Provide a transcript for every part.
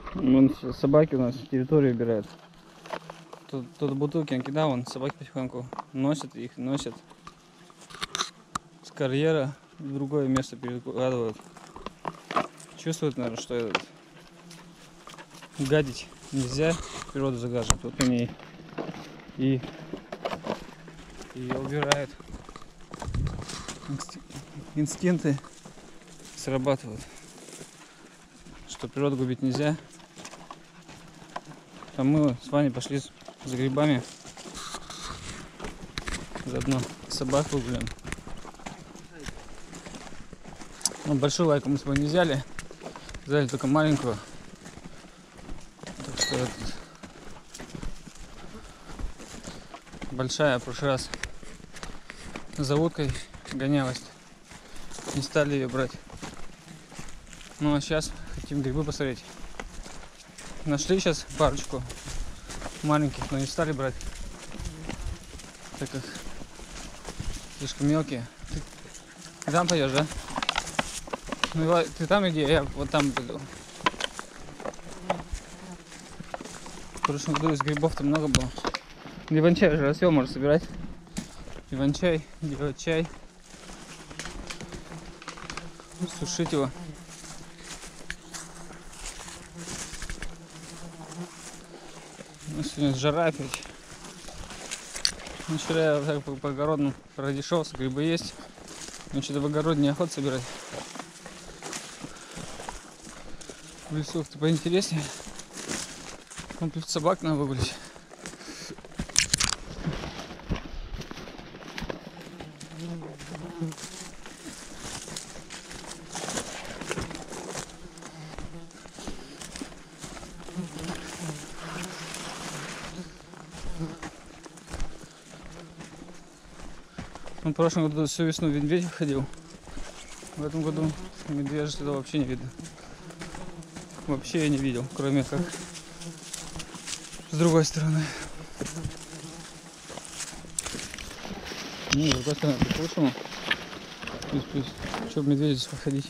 Вон собаки у нас территорию убирают. Тут бутылки накидал, вон собаки потихоньку носят их, носят с карьера в другое место перекладывают. Чувствуют, наверное, что этот гадить нельзя, природу загаживать. Вот они и убирают. Инстинкты срабатывают, что природу губить нельзя. А мы с вами пошли за грибами, заодно собак выгуляем. Ну, большую лайку мы с собой не взяли только маленькую. Так что большая в прошлый раз за уткой гонялась, не стали ее брать. Ну а сейчас хотим грибы посмотреть. Нашли сейчас парочку маленьких, но не стали брать, так как слишком мелкие. Ты там пойдешь, да? Ну ты там иди, я вот там пойду. В прошлом году из грибов-то много было. Иван-чай уже расцвел, можно собирать. Иван-чай, делать чай, сушить его. Ну, сегодня жара опять. Ну, вчера я так по огородам продешевался, грибы есть. Но что-то в огороде неохота собирать. В лесу-то поинтереснее. Вон тут собак надо выгулять. В прошлом году всю весну медведь ходил. В этом году медвежья следа вообще не видно. Вообще я не видел, кроме как с другой стороны. Ну, с другой стороны, по-хорошему. Плюс. Чтобы медведя здесь походить.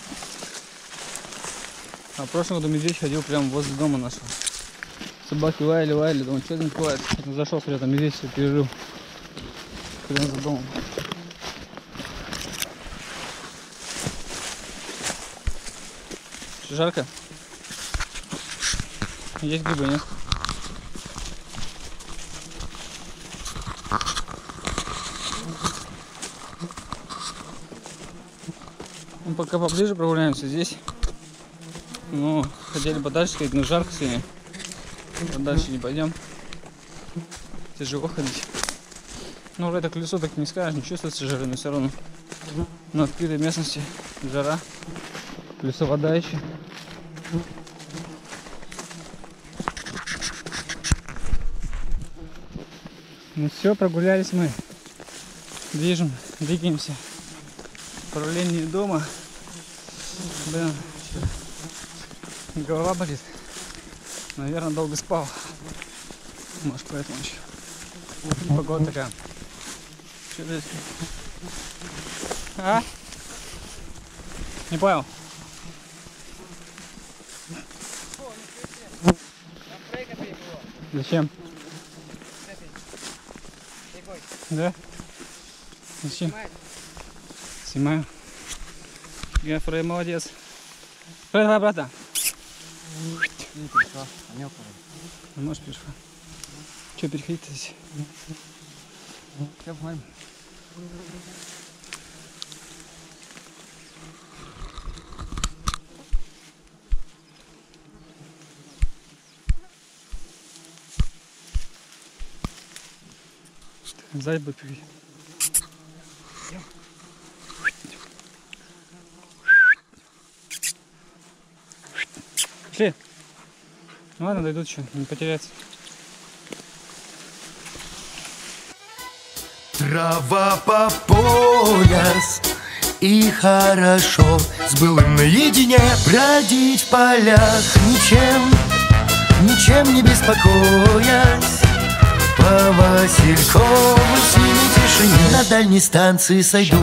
А в прошлом году медведь ходил прямо возле дома нашего. Собаки лаяли, думаю, что не бывает. Зашел, смотря, там медведь все пережил. Прямо за домом. Жарко? Есть грибы, нет? Мы пока поближе прогуляемся здесь. Ну, хотели подальше ходить, но жарко сегодня. Подальше не пойдем. Тяжело ходить. Ну, уже так в лесу так не скажешь, не чувствуется жары, но все равно. На открытой местности жара. В лесу вода еще. Ну все, прогулялись мы. Двигаемся. Направление дома. Блин, голова болит. Наверное, долго спал. Может, поэтому еще. Погода такая. Что здесь? А? Не понял. Зачем? Да? Зачем? Снимаю. Я Фрей молодец. Фрей, давай обратно. Не перешла, а не около. Можешь перешла. Че переходить-то здесь? Все, посмотрим. Сзади будет переходить. Пошли. Ну ладно, дойдут еще, не потеряться. Трава по пояс, и хорошо с былым наедине бродить в полях, ничем не беспокоясь. По Васильковой синей тишине на дальней станции сойду.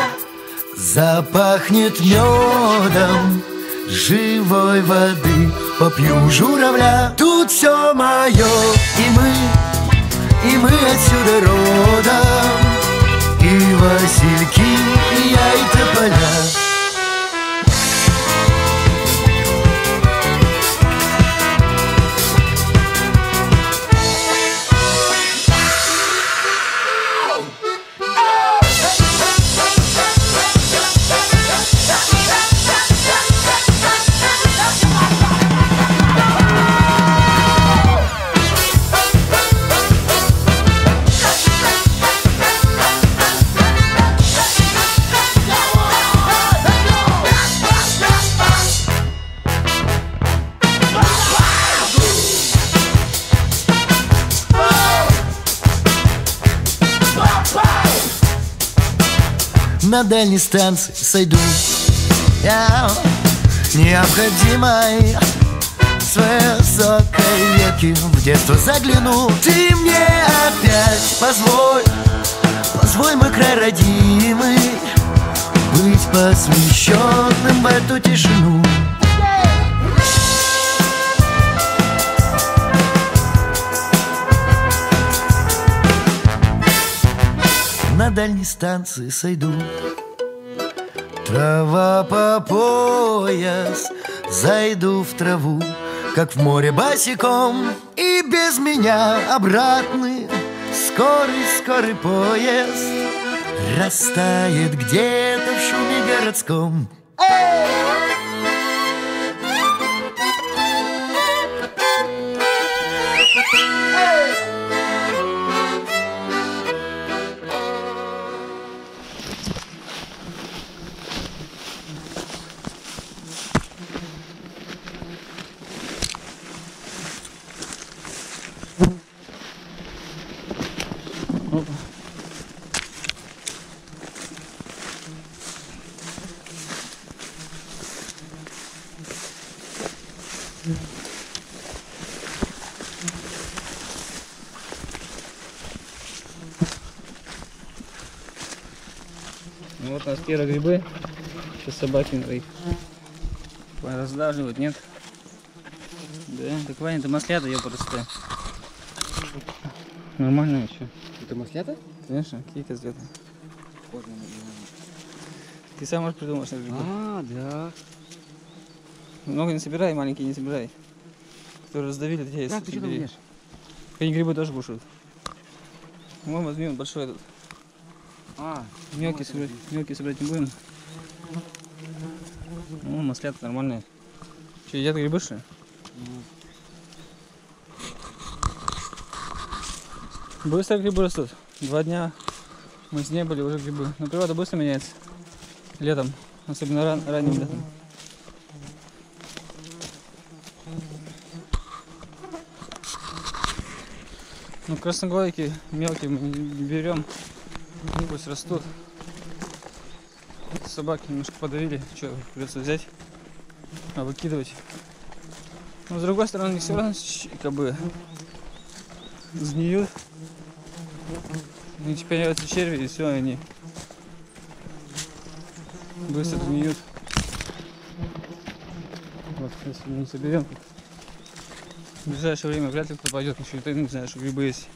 Запахнет медом живой воды. попью журавля. Тут все мое, и мы отсюда родом, и васильки, и я, и тополя. На дальней станции сойду я, необходимой с высокой ветки в детство загляну. Ты мне опять позволь, мой край родимый, быть посвященным в эту тишину. На дальней станции сойду, трава по пояс, зайду в траву, как в море босиком, и без меня обратный скорый поезд растает где-то в шуме городском. Ну вот у нас первые грибы. Сейчас собаки их раздаживают, нет? Да, так Ваня, это маслята, я просто. Нормально еще. Это маслята? Конечно, какие козлеты. Ты сам можешь придумать, что грибы. А, да. Много не собирай, маленькие не собирай. Которые раздавили, где Как ты что там ешь? они грибы тоже кушают. Вон возьми, он большой этот. Мелкие собирать не будем. Ну, маслята нормальные. Че, едят грибы, что ли? Быстро грибы растут. 2 дня мы с ней были, уже грибы. Но природа быстро меняется. Летом. Особенно ранним летом. Ну, красноглайки мелкие мы не берем. Пусть растут. Собаки немножко подавили. Что, придется взять, выкидывать. Но с другой стороны, они все равно как бы сгниют. У них появятся черви, и все, они быстро гниют. Вот, если не соберем, в ближайшее время вряд ли кто пойдет, еще ты не знаешь, что грибы есть.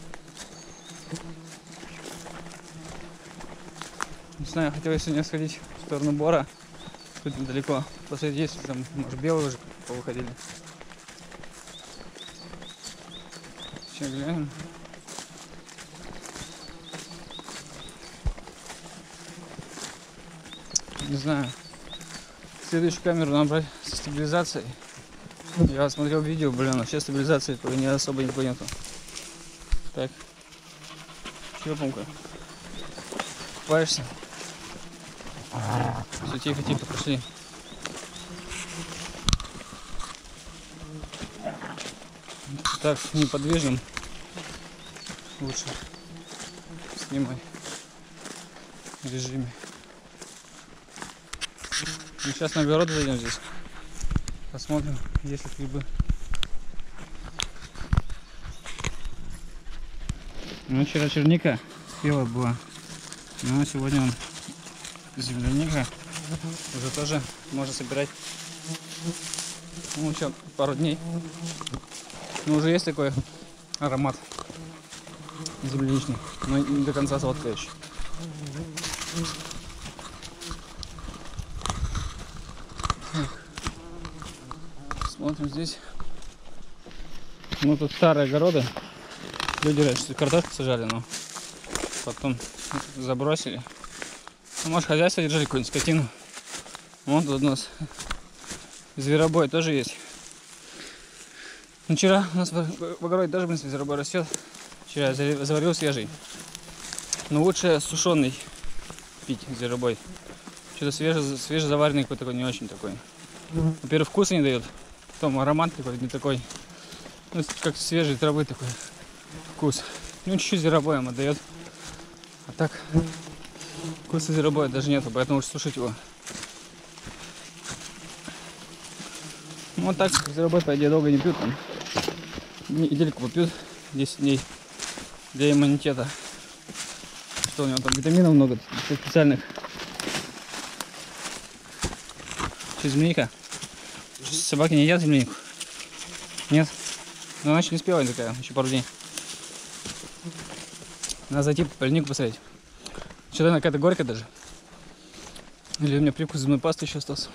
Не знаю, хотелось сегодня сходить в сторону Бора. Тут недалеко. Посмотреть, есть там, может, белые уже повыходили. Сейчас глянем. Не знаю. Следующую камеру нам брать со стабилизацией. Я смотрел видео, блин, вообще стабилизации не особо никого нету. Так. Чего, Пумка? Купаешься? Все, тихо, пошли. Так, неподвижным лучше снимай в режиме. Мы сейчас на огород зайдем здесь. Посмотрим, есть ли грибы. Ну, вчера черника спелая была. Ну, а сегодня он земляника. Уже тоже можно собирать. Ну, еще пару дней. Но уже есть такой аромат земляничный, но не до конца сладкий еще. Смотрим здесь. Ну, тут старые огороды. Люди раньше картошку сажали, но потом забросили. Ну, может, хозяйство держали, какую-нибудь скотину. Вон тут у нас зверобой тоже есть. Ну, вчера у нас в огороде тоже, в принципе, зверобой растет. Вчера я заварил свежий. Но лучше сушеный пить зверобой. Что-то свежезаваренный какой-то такой, не очень такой. Во-первых, вкуса не дает. Потом аромат такой, не такой. Ну, как свежей травы такой вкус. Ну, чуть-чуть зверобоем отдает. А так, вкуса зверобоя даже нету, поэтому лучше сушить его. Ну, вот так, зверобой, по идее, долго не пьют. Там недельку попьют, 10 дней для иммунитета. Что у него там, витаминов много специальных. Что, земляника? Собаки не едят землянику? Нет? Ну, она еще не спела такая, еще пару дней. Надо зайти по линейку посмотреть. Что-то она какая-то горькая даже. Или у меня привкус зубной пасты еще остался.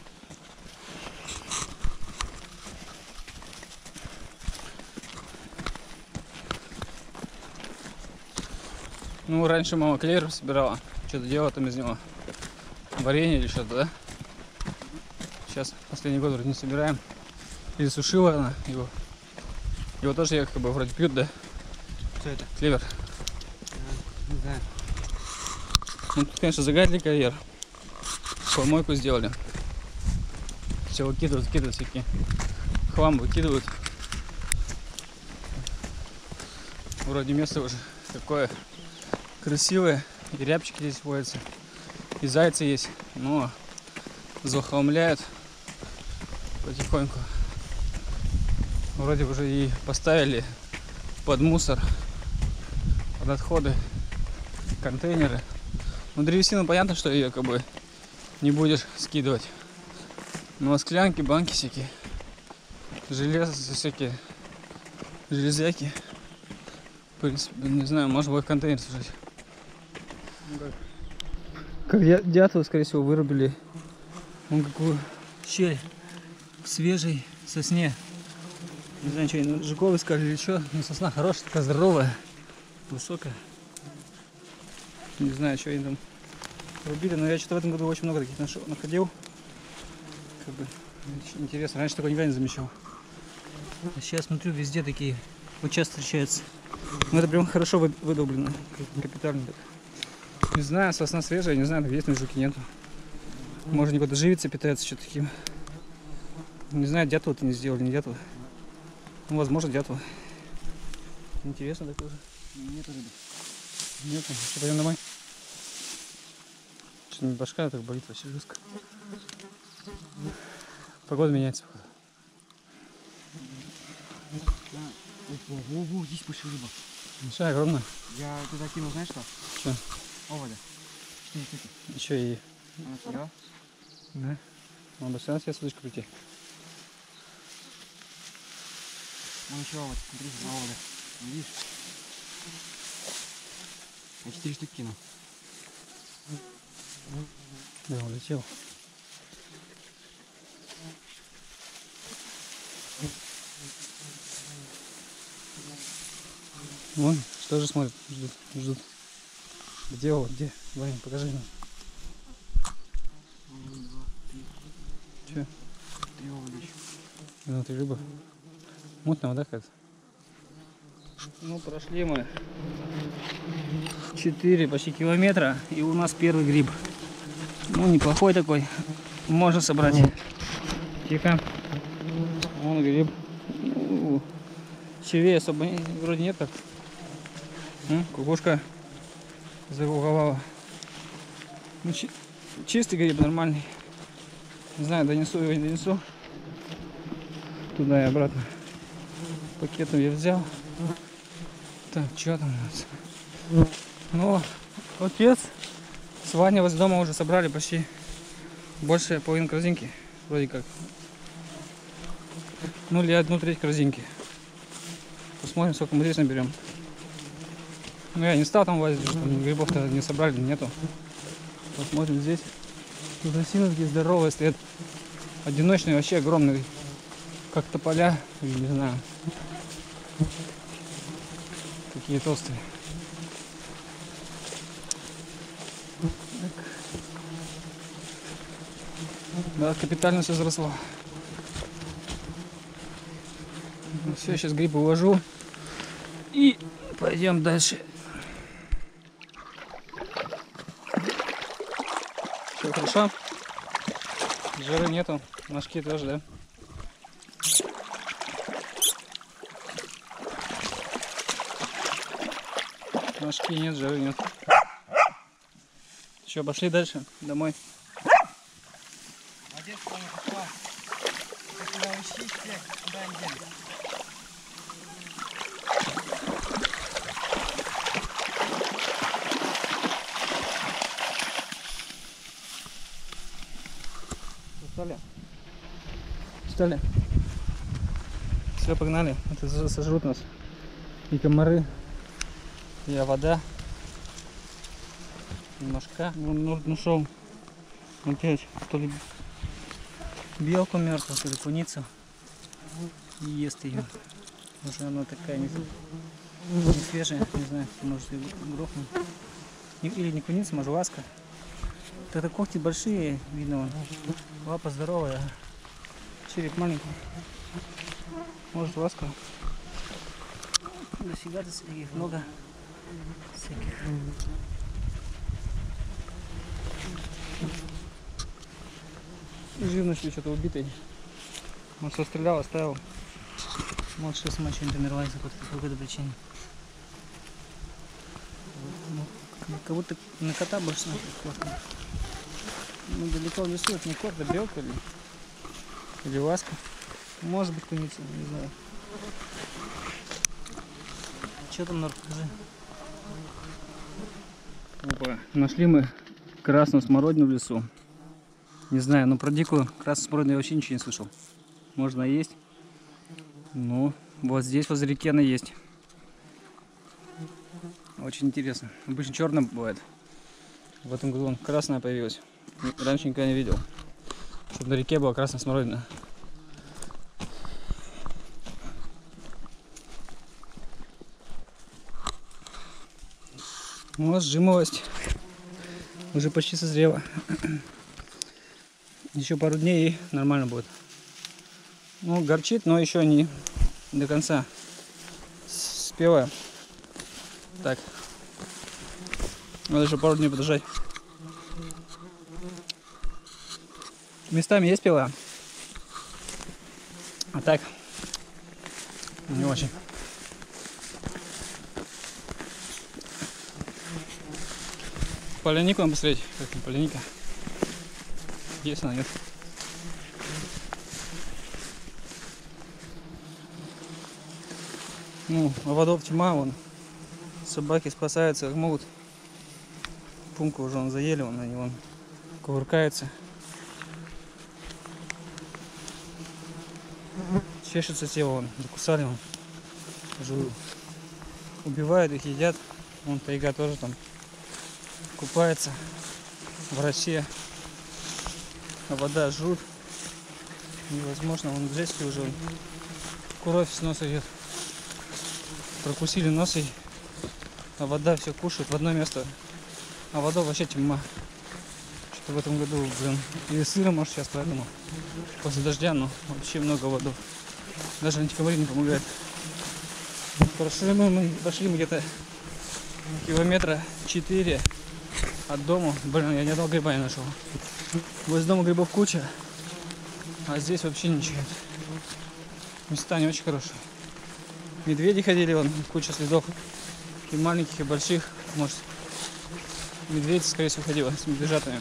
Ну, раньше мама клевер собирала, что-то делала там из него. Варенье или что-то, да? Сейчас последний год вроде не собираем. Или сушила она его. Его тоже якобы вроде пьют, да? Что это? Клевер. Не знаю. Ну, тут, конечно, загадили карьер. Помойку сделали. Все выкидывают всякие. Хлам выкидывают. Вроде место уже такое красивое. И рябчики здесь водятся. И зайцы есть. Но захламляют потихоньку. Вроде уже и поставили под мусор, под отходы контейнеры. Ну, древесину понятно, что ее как бы не будешь скидывать. Ну, а склянки, банки всякие, железо всякие, железяки. В принципе, не знаю, можно было в контейнер сажать. Как дятлы, скорее всего, вырубили. Вон какую щель в свежей сосне. Не знаю, что, жуков искали или что, но сосна хорошая, такая здоровая, высокая. Не знаю, что они там рубили, но я что-то в этом году очень много таких находил. Как бы интересно, раньше такого никогда не замечал. А сейчас смотрю, везде такие участки встречаются. Ну, это прям хорошо выдолблено, капитально так. Не знаю, сосна свежая, не знаю, есть, но жуки нету. Может, они куда-то живится, питается что-то таким. Не знаю, дятла-то не сделали, не дятла. Ну, возможно, дятла. Интересно так тоже. Нету рыбы. Нету. Что, пойдем домой? Что-то башка так болит вообще жестко. Погода меняется, походу. Во, здесь большая рыба. Большая, огромная. Я туда кинул, знаешь что? Что? Овода. 4 штуки. Еще и... Она съела? Да. Надо все равно себе судочку прийти. Вон еще овод, смотри, на овода. Видишь? Я 4 штуки кинул. Да, улетел. Вон, что же смотрят, ждут. Где он, где? Ваня, покажи нам. 1, 2, 3. Че? 3 овода еще. Ну, ты рыба. Мутная вода какая-то. Ну, прошли мы 4 почти километра, и у нас первый гриб. Ну, неплохой такой. Можно собрать. Тихо. Вон гриб. Червей особо вроде нет так. Кукушка загуговала. Ну, чистый гриб, нормальный. Не знаю, донесу его, не донесу. Туда и обратно. Пакетом я взял. Так, что там у нас? Ну, отец с Ваней возле дома уже собрали почти больше половины корзинки. Вроде как. Ну или 1/3 корзинки. Посмотрим, сколько мы здесь наберем. Ну я не стал там лазить, что там грибов-то не собрали, нету. Посмотрим здесь. Тут осины такие здоровые стоят. Одиночные, вообще огромные. Как тополя, не знаю. Такие толстые. Так. Да, капитально все взросло. Ну, все, сейчас гриб уложу. И пойдем дальше. Все хорошо? Жиры нету. Ножки тоже, да? Ножки нет, жиры нет. Что, пошли дальше? Домой. Молодец, Таня, пошла. Куда ищи всех, куда они делись? Устали? Устали? Все, погнали. Это сожрут нас. И комары, и вода. Немножко. Вон нашел. Опять, то ли белку мертвую, то ли куницу. И ест ее. Уже она такая не свежая, не знаю, может и грохнуть. Или не куница, может ласка. Это когти большие, видно вон. Лапа здоровая, череп маленький. Может ласка. Дофига таких много всяких. Живность что-то убитый. Он все стрелял, оставил. Может сейчас мы что-нибудь умерла по какой-то причине. Как будто на кота больше похож. Ну далеко в лесу, это не кот, это белка или ласка. Может быть куница, не знаю. Что там, Нор, покажи. Опа, нашли мы красную смородину в лесу. Не знаю, но про дикую красную смородину я вообще ничего не слышал. Можно есть. Ну, вот здесь возле реки она есть. Очень интересно. Обычно черная бывает. В этом году он красная появилась. Раньше никогда не видел, чтобы на реке была красная смородина. Вот жимолость. Уже почти созрела. Еще пару дней и нормально будет. Ну, горчит, но еще не до конца спелая. Так. Надо еще пару дней подождать. Местами есть спелая. А так не очень. Полянику надо посмотреть. Как там поляника? Есть она, нет? Ну, оводов тьма, вон. Собаки спасаются как могут. Пумку уже он заели, он, они вон кувыркаются. Чешется тело, вон, закусали вон. Уже убивают их, едят. Вон тайга тоже там купается в росе. А вода жрут. Невозможно, вон Джески уже вон, кровь с носа идет. Прокусили нос, а вода все кушает в одно место. А вода вообще тьма. Что-то в этом году, блин, или сыро, может, сейчас поэтому. После дождя, но вообще много водов. Даже антикомарин не помогает. Прошли мы где-то километра 4 от дома. Блин, я ни одного гриба не нашел. Возле дома грибов куча, а здесь вообще ничего. Места не очень хорошие. Медведи ходили, вон, куча следов. И маленьких, и больших. Может, медведь, скорее всего, ходил с медвежатами.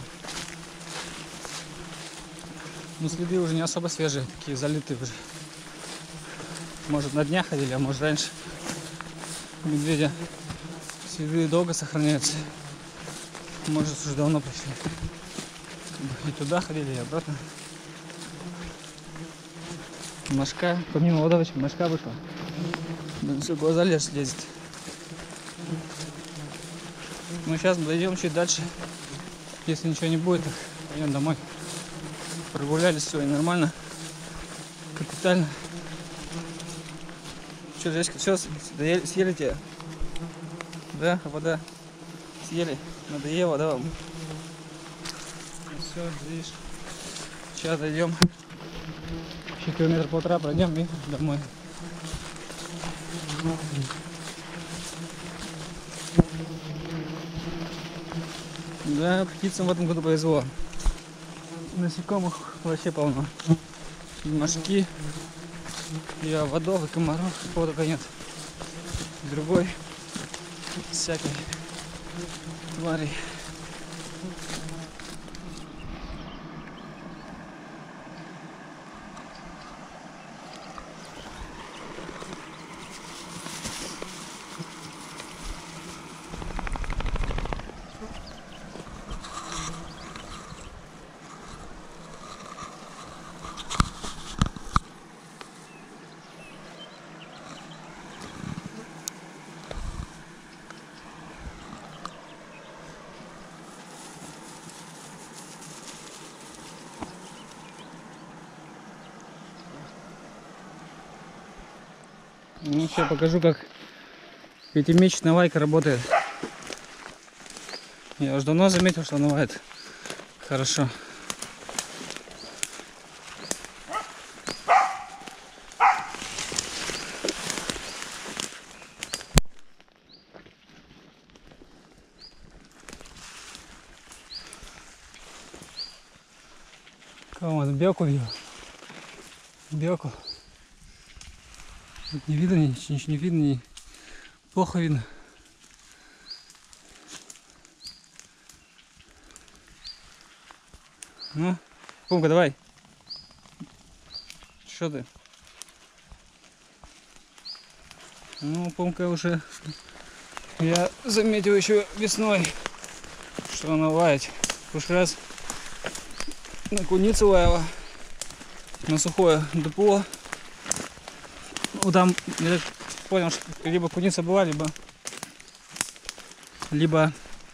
Но следы уже не особо свежие, такие залитые уже. Может, на днях ходили, а может, раньше. У медведя следы долго сохраняются. Может, уже давно пришли. И туда ходили, и обратно. Машка, помимо водовочки, машка вышла. Блин, все, глаза лезет. Ну, сейчас дойдем чуть дальше. Если ничего не будет, то пойдем домой. Прогулялись сегодня нормально. Капитально. Что, Жечка, все, съели тебя? Да, вода. Съели. Надоело, да вам? Ну, все, видишь. Сейчас дойдем. Еще километр-полтора пройдем и домой. Да, птицам в этом году повезло. Насекомых вообще полно. И мошки, и оводов, и комаров, какого только нет. Другой всякой твари. Ну, сейчас покажу, как пятимесячная лайка работает. Я уже давно заметил, что она лает хорошо. Кого он? Белку видел? Белку. Тут не видно, ничего не видно, плохо видно. Ну, Пумка, давай. Что ты? Ну, Пумка уже, я заметил еще весной, что она лает. В прошлый раз на куницу лаяла, на сухое дупло. Ну, там, я так понял, что либо куница была, либо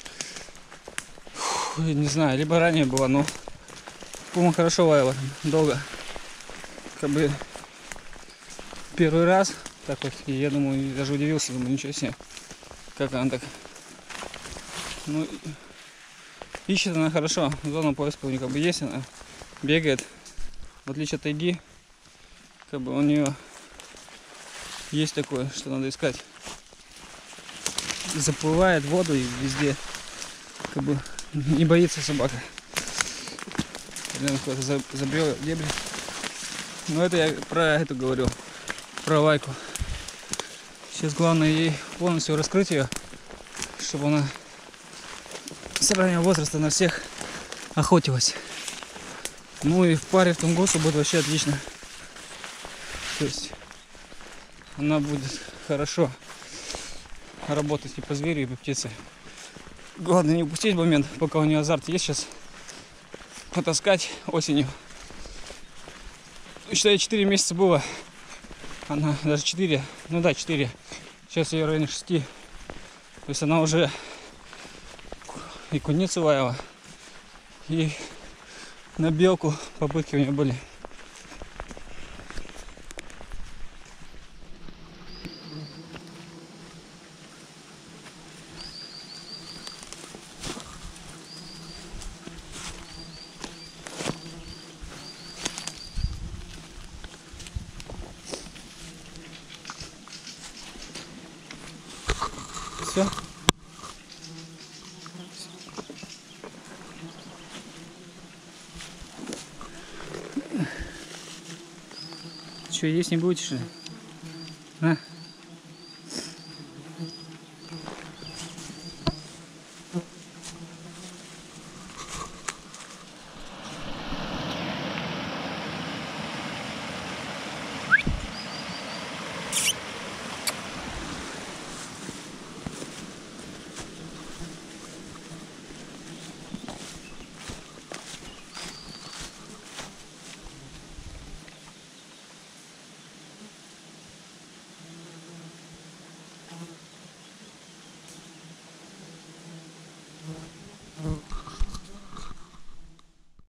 не знаю, либо ранее была, но Пума хорошо лаяла, долго. Как бы первый раз так вот, и я думаю, даже удивился, думаю, ничего себе, как она так. Ну, ищет она хорошо, зона поиска у нее как бы есть, она бегает, в отличие от тайги, как бы у нее есть такое, что надо искать. Заплывает в воду и везде. Как бы не боится собака. Блин, куда-то забрел дебри. Но это я про эту говорю. Про лайку. Сейчас главное ей полностью раскрыть ее, чтобы она с раннего возраста на всех охотилась. Ну и в паре в тунгусу будет вообще отлично. То есть она будет хорошо работать и по зверю, и по птице. Главное не упустить момент, пока у нее азарт есть сейчас, потаскать осенью. Считай, 4 месяца было. Она даже 4, ну да, 4. Сейчас ее в районе 6. То есть она уже и куницу лаяла, и на белку попытки у нее были. Все. Что, есть не будете, что ли? А?